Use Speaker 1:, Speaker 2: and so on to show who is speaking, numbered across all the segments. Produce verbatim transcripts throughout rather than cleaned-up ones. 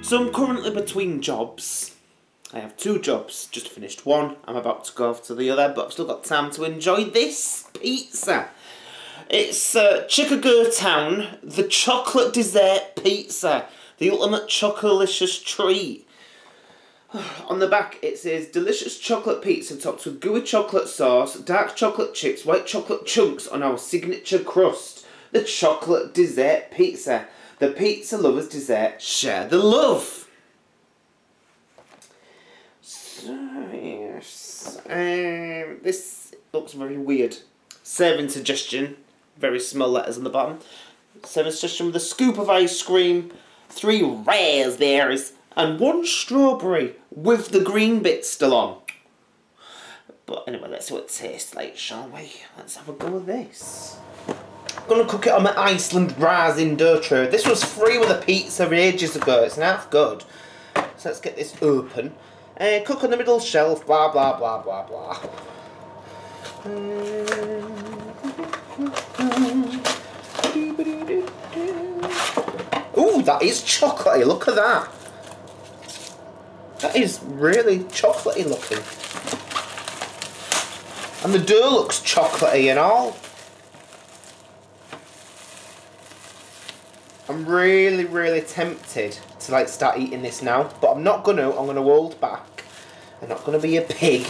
Speaker 1: So I'm currently between jobs. I have two jobs, just finished one. I'm about to go off to the other, but I've still got time to enjoy this pizza. It's uh, Chicago Town, the chocolate dessert pizza. The ultimate chocolicious treat. On the back it says, delicious chocolate pizza topped with gooey chocolate sauce, dark chocolate chips, white chocolate chunks on our signature crust. The chocolate dessert pizza. The pizza lovers dessert. Share the love. So, yes. Um, this looks very weird. Serving suggestion. Very small letters on the bottom. Serving suggestion with a scoop of ice cream, three raspberries, and one strawberry with the green bit still on. But anyway, let's see what it tastes like, shall we? Let's have a go with this. I'm going to cook it on my Iceland Rasin dough tray. This was free with a pizza ages ago. It's half good. So let's get this open. Uh, cook on the middle shelf, blah, blah, blah, blah, blah. Ooh, that is chocolatey. Look at that. That is really chocolatey looking. And the dough looks chocolatey and all. I'm really, really tempted to like start eating this now, but I'm not gonna. I'm gonna hold back. I'm not gonna be a pig.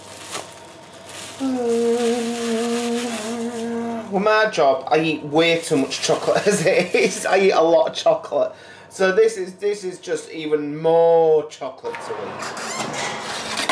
Speaker 1: Well, my job, I eat way too much chocolate as it is. I eat a lot of chocolate. So this is this is just even more chocolate to eat.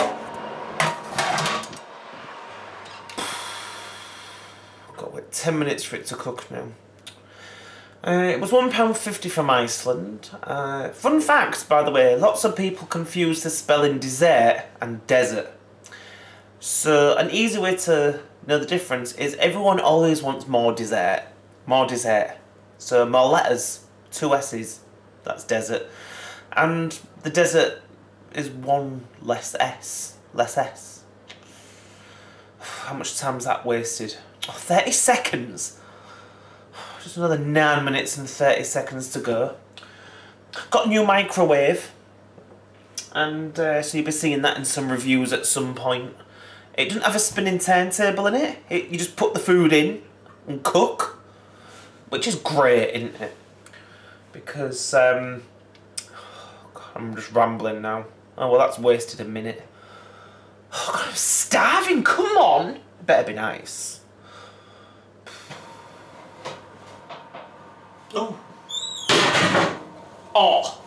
Speaker 1: Got wait ten minutes for it to cook now. Uh, it was one pound fifty from Iceland. Uh, fun fact, by the way, lots of people confuse the spelling dessert and desert. So an easy way to know the difference is everyone always wants more dessert. More dessert. So more letters, two S's. That's desert. And the desert is one less S. Less S. How much time's that wasted? Oh, thirty seconds. Just another nine minutes and thirty seconds to go. Got a new microwave. And uh, so you'll be seeing that in some reviews at some point. It doesn't have a spinning turntable in it. it. You just put the food in and cook. Which is great, isn't it? Because, um, God, I'm just rambling now. Oh, well, that's wasted a minute. Oh, God, I'm starving, come on! Better be nice. Oh. Oh.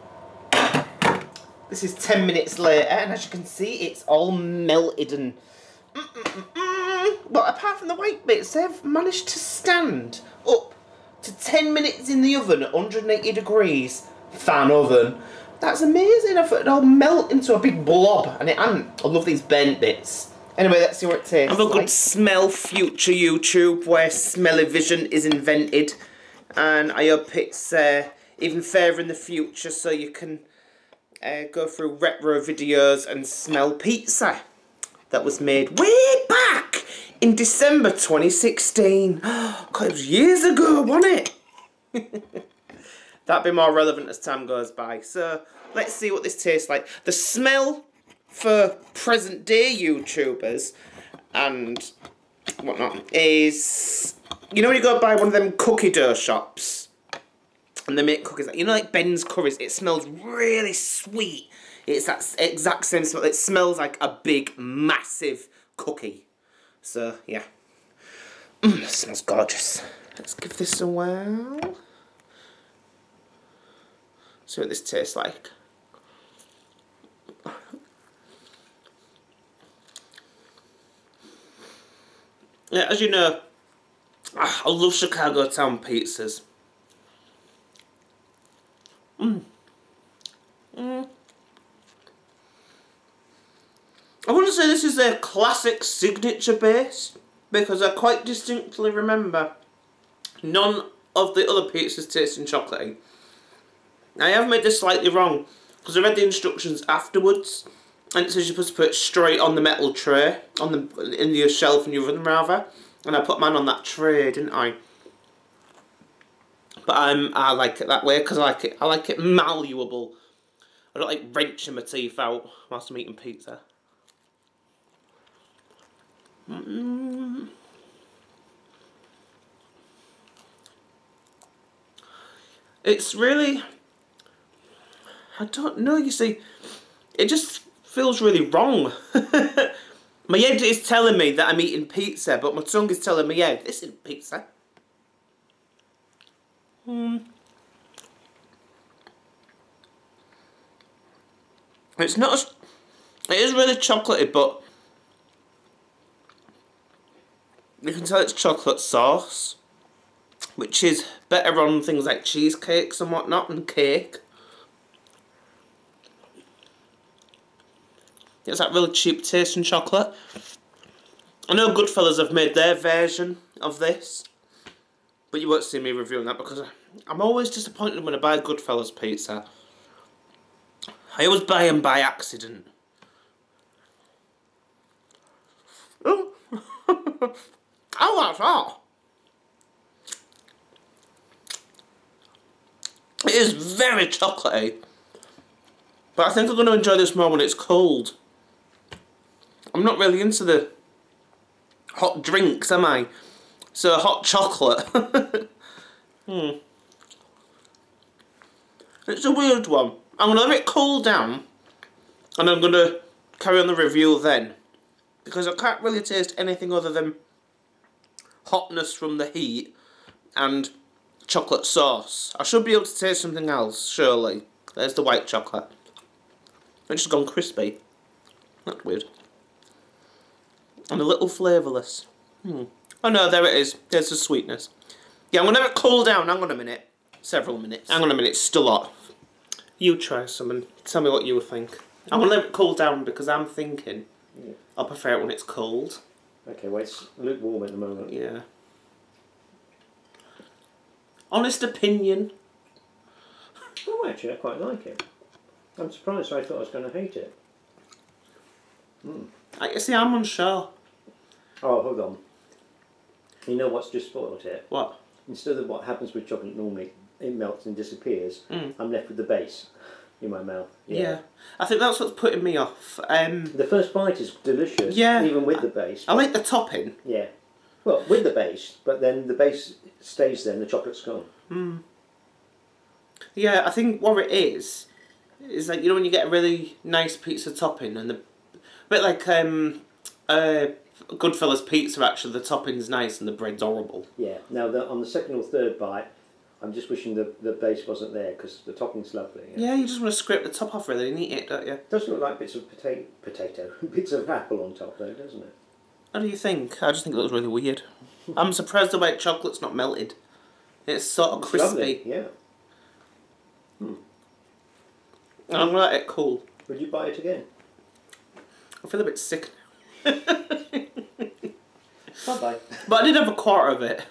Speaker 1: This is ten minutes later, and as you can see, it's all melted and... Mm -mm -mm -mm. Well, apart from the white bits, they've managed to stand up to ten minutes in the oven at one hundred eighty degrees. Fan oven. That's amazing. I thought it'd all melt into a big blob, and it hadn't. I love these burnt bits. Anyway, let's see what it tastes like. Have a good smell, future YouTube, where smell-o-vision is invented. And I hope it's uh, even further in the future so you can uh, go through retro videos and smell pizza that was made way back in December twenty sixteen. God, it was years ago, wasn't it? That'd be more relevant as time goes by. So, let's see what this tastes like. The smell for present day YouTubers and whatnot is... You know when you go buy one of them cookie dough shops and they make cookies, you know, like Ben's Curries, it smells really sweet. It's that exact same smell. It smells like a big, massive cookie. So, yeah. Mm, it smells gorgeous. Let's give this a whirl. See what this tastes like. Yeah, as you know, I love Chicago Town pizzas. Mm. Mm. I wouldn't say this is their classic signature base, because I quite distinctly remember none of the other pizzas tasting chocolatey. I have made this slightly wrong, because I read the instructions afterwards, and it says you're supposed to put it straight on the metal tray, on the in your shelf in your oven rather, and I put mine on that tray, didn't I? But I'm I like it that way because I like it I like it malleable. I don't like wrenching my teeth out whilst I'm eating pizza. Mm. It's really... I don't know, you see, it just feels really wrong. My head is telling me that I'm eating pizza, but my tongue is telling me, yeah, this isn't pizza. Hmm. It's not as... It is really chocolatey, but... You can tell it's chocolate sauce, which is better on things like cheesecakes and whatnot, and cake. It's that really cheap tasting chocolate. I know Goodfellas have made their version of this, but you won't see me reviewing that because I'm always disappointed when I buy Goodfellas pizza. I always buy them by accident. Oh, oh, that's all. It is very chocolatey, but I think I'm going to enjoy this more when it's cold. I'm not really into the hot drinks, am I? So hot chocolate. hmm. It's a weird one. I'm going to let it cool down, and I'm going to carry on the review then, because I can't really taste anything other than hotness from the heat and chocolate sauce. I should be able to taste something else, surely. There's the white chocolate. It's just gone crispy. That's weird. And a little flavourless. Hmm. Oh no, there it is. There's the sweetness. Yeah, I'm going to let it cool down. Hang on a minute. Several minutes. Hang on a minute, it's still hot. You try some and tell me what you think. I'm going to let it cool down because I'm thinking yeah. I prefer it when it's cold.
Speaker 2: Okay, well it's lukewarm at the moment.
Speaker 1: Yeah. Honest opinion.
Speaker 2: Oh, actually, I quite like it. I'm surprised. I thought I was going to hate it. Mm.
Speaker 1: I see, I'm unsure.
Speaker 2: Oh, hold on. You know what's just spoiled it?
Speaker 1: What?
Speaker 2: Instead of what happens with chocolate normally, it melts and disappears.
Speaker 1: Mm.
Speaker 2: I'm left with the base in my mouth.
Speaker 1: Yeah. yeah. I think that's what's putting me off. Um,
Speaker 2: the first bite is delicious,
Speaker 1: yeah,
Speaker 2: even with the base.
Speaker 1: I like the topping.
Speaker 2: Yeah. Well, with the base, but then the base stays there and the chocolate's gone.
Speaker 1: Mm. Yeah, I think what it is, is like, you know when you get a really nice pizza topping and the... A bit like um, uh, Goodfellas pizza actually, the topping's nice and the bread's horrible.
Speaker 2: Yeah, now the, on the second or third bite, I'm just wishing the, the base wasn't there because the topping's lovely.
Speaker 1: Yeah. yeah, you just want to scrape the top off really and eat it, don't you?
Speaker 2: It does look like bits of potato, potato, bits of apple on top though, doesn't it?
Speaker 1: What do you think? I just think it looks really weird. I'm surprised the white chocolate's not melted. It's sort of
Speaker 2: it's
Speaker 1: crispy.
Speaker 2: Lovely, yeah. Hmm.
Speaker 1: And I'm going to let it cool.
Speaker 2: Would you buy it again?
Speaker 1: I feel a bit sick now.
Speaker 2: Bye-bye.
Speaker 1: But I did have a quarter of it.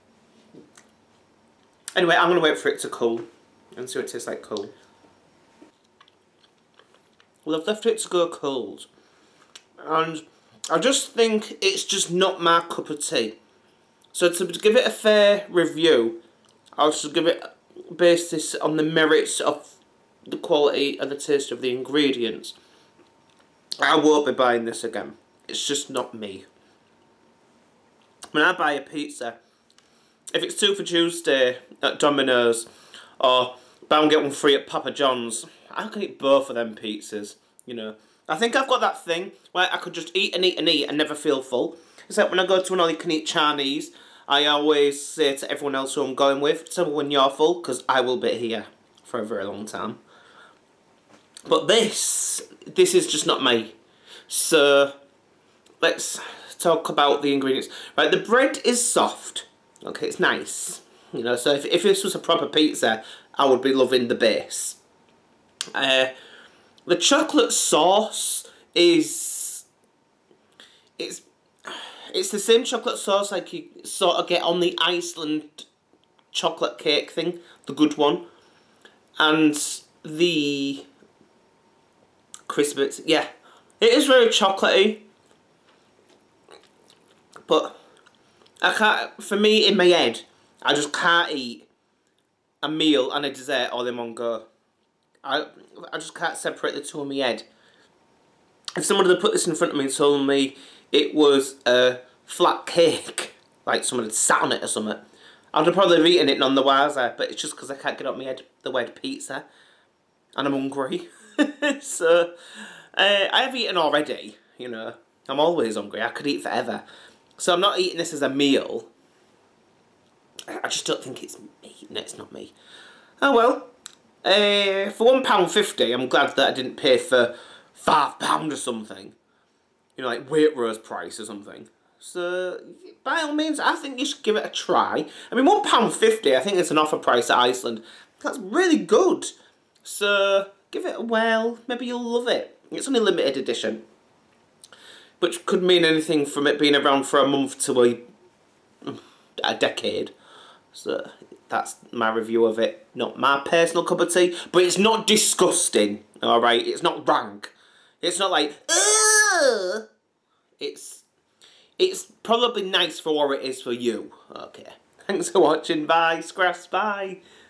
Speaker 1: Anyway, I'm going to wait for it to cool and see what it tastes like cold. Well, I've left it to go cold. And I just think it's just not my cup of tea. So to give it a fair review, I'll just give it, base this on the merits of the quality and the taste of the ingredients. I won't be buying this again. It's just not me. When I buy a pizza, if it's two for Tuesday at Domino's or buy one get one free at Papa John's, I can eat both of them pizzas, you know. I think I've got that thing where I could just eat and eat and eat and never feel full. It's like when I go to an all-you-can-eat Chinese, I always say to everyone else who I'm going with, tell me when you're full, because I will be here for a very long time. But this, this is just not me. So, let's talk about the ingredients. Right, the bread is soft. Okay, it's nice. You know, so if, if this was a proper pizza, I would be loving the base. Uh, the chocolate sauce is... It's, it's the same chocolate sauce like you sort of get on the Iceland chocolate cake thing. The good one. And the... crisp bits, yeah. It is very chocolatey. But I can't, for me in my head, I just can't eat a meal and a dessert all in one go. I I just can't separate the two in my head. If someone had put this in front of me and told me it was a flat cake, like someone had sat on it or something, I'd have probably have eaten it none the wiser, but it's just because I can't get up my head the word pizza. And I'm hungry. So, uh, I have eaten already, you know. I'm always hungry. I could eat forever. So I'm not eating this as a meal. I just don't think it's me. No, it's not me. Oh well. Uh, for one pound fifty, I'm glad that I didn't pay for five pounds or something. You know, like Waitrose price or something. So, by all means, I think you should give it a try. I mean, one pound fifty, I think it's an offer price at Iceland. That's really good. So, give it a whirl. Maybe you'll love it. It's only limited edition. Which could mean anything from it being around for a month to a, a decade. So, that's my review of it. Not my personal cup of tea, but it's not disgusting, alright? It's not rank. It's not like, ugh! It's, it's probably nice for what it is for you. Okay. Thanks for watching. Bye. Scraps. Bye.